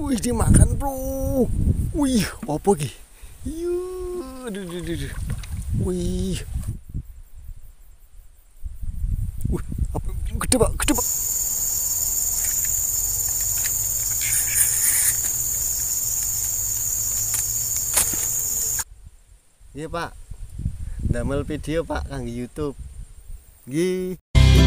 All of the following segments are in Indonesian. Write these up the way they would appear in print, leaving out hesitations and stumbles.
Wih, dimakan bro. Wih, apa ki? Yuh, wih, wih, apa? Gede pak, gede pak. Iya pak, damel video pak kangge YouTube. Nggih.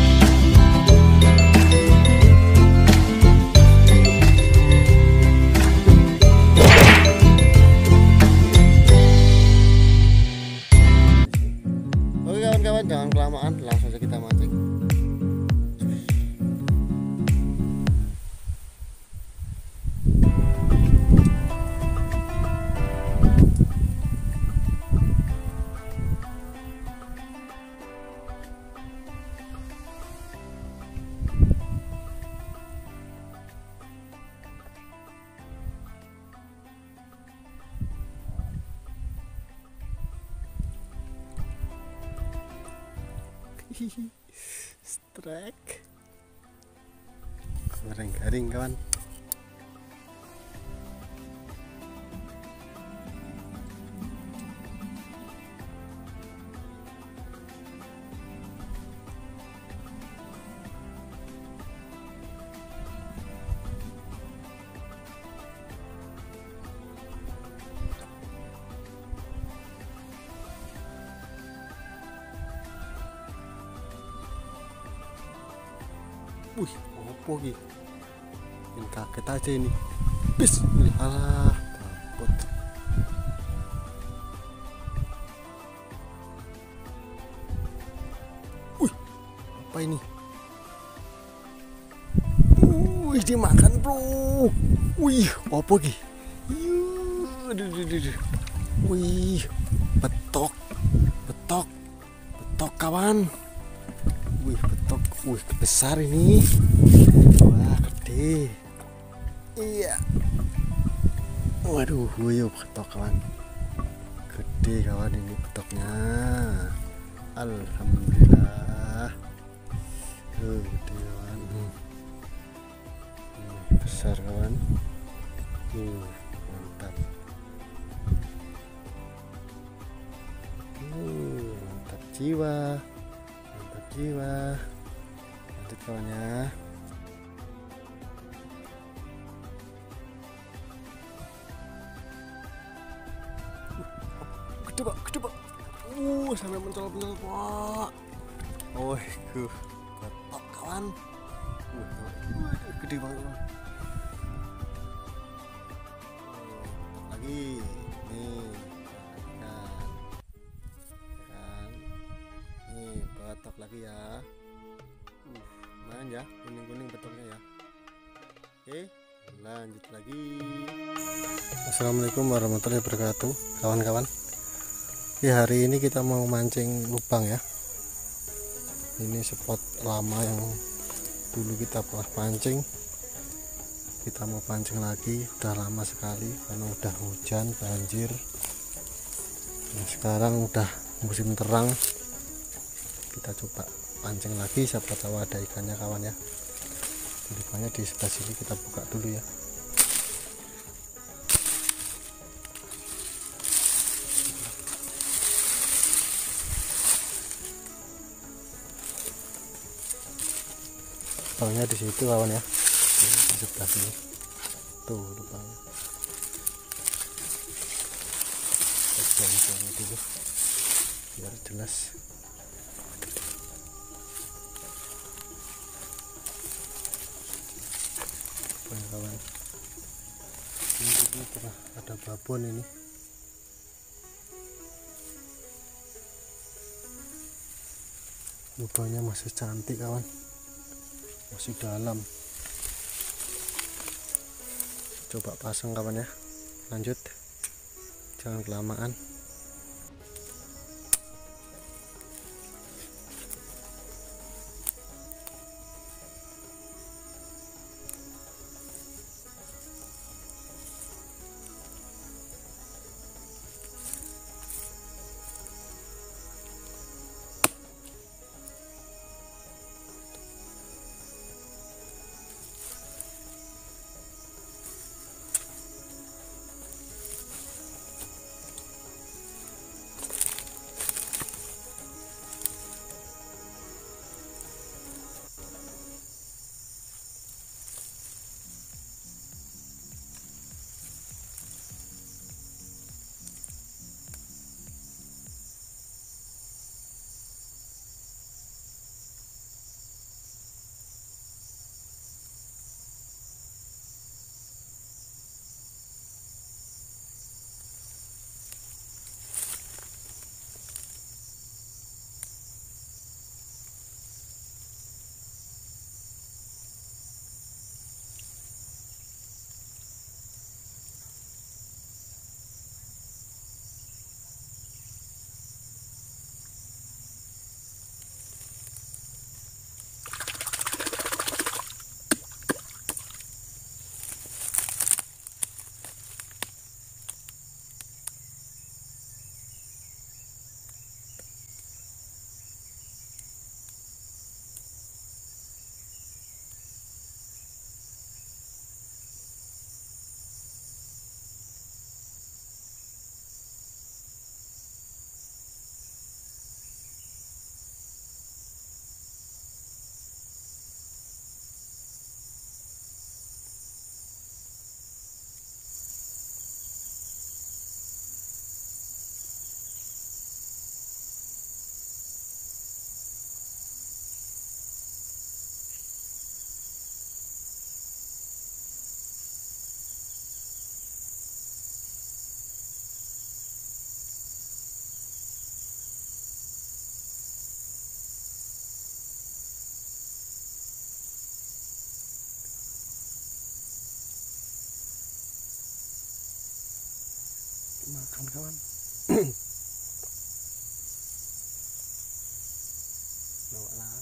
Oke kawan-kawan, jangan kelamaan, langsung saja kita mancing. Strike garing-garing kawan. Wih, apa gitu? Bikin kaget aja ini. Bismillah, dapet. Wih, apa ini? Wih, dimakan bro. Wih, apa gitu? Wih, betok, betok, betok kawan. Wih, betok, wih besar ini. Wah, gede. Iya. Waduh, wih betok kawan. Gede kawan ini betoknya. Alhamdulillah. Gede kawan. Besar kawan. Mantap. Mantap jiwa. Lanjut kawannya. Gede pak, gede pak. Sampai mencolok-mencolok pak. Oh, betok kawan. Gede banget kawan. Lagi nih. Betok lagi ya. Lumayan ya, kuning-kuning betoknya ya. Oke, lanjut lagi. Assalamualaikum warahmatullahi wabarakatuh kawan-kawan. Hari ini kita mau mancing lubang ya. Ini spot lama yang dulu kita pernah pancing. Kita mau pancing lagi, udah lama sekali karena udah hujan, banjir. Nah, sekarang udah musim terang. Kita coba pancing lagi, siapa tahu ada ikannya kawan ya. Ikannya di sebelah sini, kita buka dulu ya. Lubangnya di situ kawan ya, di sebelah sini tuh lubangnya. Buang-buang dulu biar jelas. Kawan, ini pernah ada babon ini. Lubangnya masih cantik kawan, masih dalam. Coba pasang kawan ya. Lanjut, jangan kelamaan. makan kawan. Bawa lah.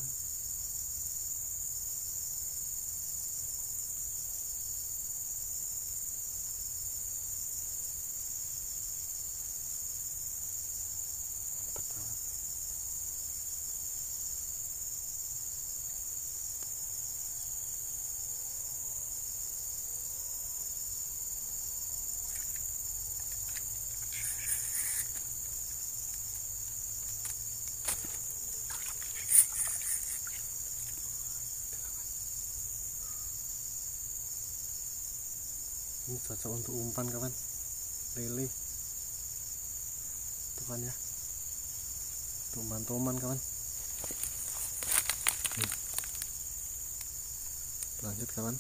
Ini cocok untuk umpan kawan, lele tuh kan ya, untuk umpan toman kawan. Lanjut kawan.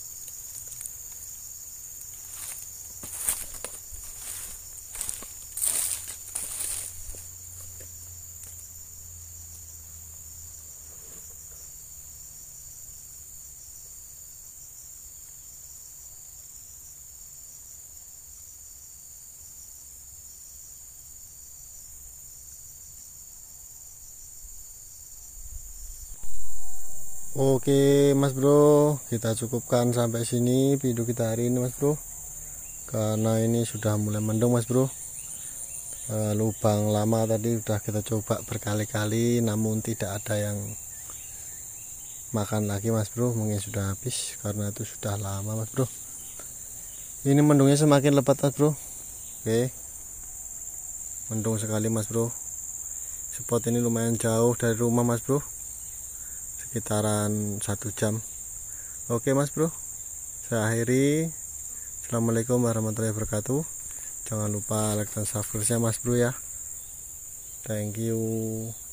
Oke mas bro, kita cukupkan sampai sini video kita hari ini mas bro, karena ini sudah mulai mendung mas bro. Lubang lama tadi sudah kita coba berkali-kali namun tidak ada yang makan lagi mas bro, mungkin sudah habis karena itu sudah lama mas bro. Ini mendungnya semakin lebat mas bro. Oke, mendung sekali mas bro. Spot ini lumayan jauh dari rumah mas bro, sekitaran 1 jam. Oke mas bro, saya akhiri. Assalamualaikum warahmatullahi wabarakatuh. Jangan lupa like dan subscribe ya mas bro ya. Thank you.